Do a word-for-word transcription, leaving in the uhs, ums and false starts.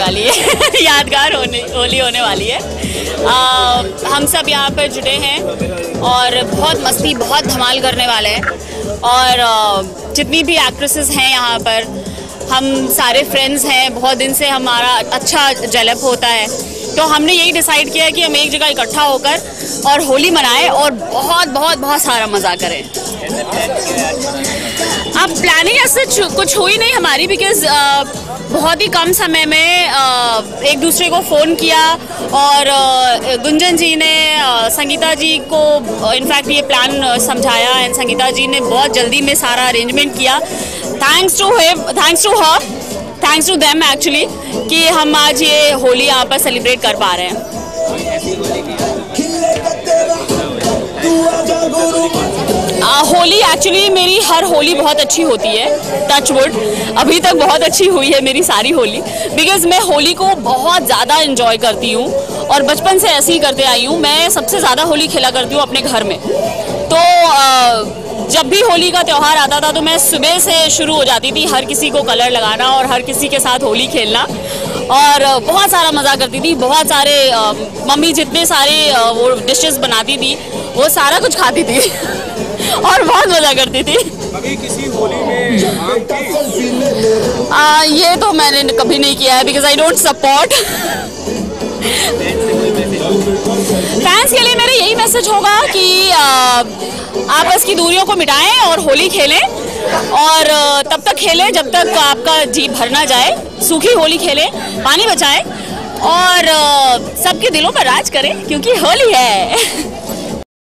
वाली है यादगार होने होली होने वाली है। आ, हम सब यहाँ पर जुटे हैं और बहुत मस्ती बहुत धमाल करने वाले हैं। और आ, जितनी भी एक्ट्रेसेस हैं यहाँ पर, हम सारे फ्रेंड्स हैं, बहुत दिन से हमारा अच्छा जलप होता है, तो हमने यही डिसाइड किया कि हम एक जगह इकट्ठा होकर और होली मनाएं और बहुत बहुत बहुत सारा मज़ा करें। अब प्लानिंग ऐसे कुछ हुई नहीं हमारी, बिकॉज बहुत ही कम समय में आ, एक दूसरे को फ़ोन किया और आ, गुंजन जी ने आ, संगीता जी को इनफैक्ट ये प्लान समझाया एंड संगीता जी ने बहुत जल्दी में सारा अरेंजमेंट किया। Thanks to him, thanks to her, thanks to them actually, कि हम आज ये होली यहाँ पर सेलिब्रेट कर पा रहे हैं। आ, होली एक्चुअली मेरी हर होली बहुत अच्छी होती है, टच वुड, अभी तक बहुत अच्छी हुई है मेरी सारी होली, बिकॉज मैं होली को बहुत ज़्यादा एंजॉय करती हूँ और बचपन से ऐसे ही करते आई हूँ। मैं सबसे ज़्यादा होली खेला करती हूँ अपने घर में, तो आ, जब भी होली का त्यौहार आता था तो मैं सुबह से शुरू हो जाती थी हर किसी को कलर लगाना और हर किसी के साथ होली खेलना, और बहुत सारा मज़ा करती थी। बहुत सारे आ, मम्मी जितने सारे आ, वो डिशेस बनाती थी वो सारा कुछ खाती थी और बहुत मज़ा करती थी। अभी किसी होली में आ, ये तो मैंने कभी नहीं किया है, because I don't support. Fans के लिए मेरा यही मैसेज होगा कि आ, आपस की दूरियों को मिटाएं और होली खेलें, और तब तक खेलें जब तक आपका जी भर ना जाए। सूखी होली खेलें, पानी बचाएं और सबके दिलों पर राज करें, क्योंकि होली है।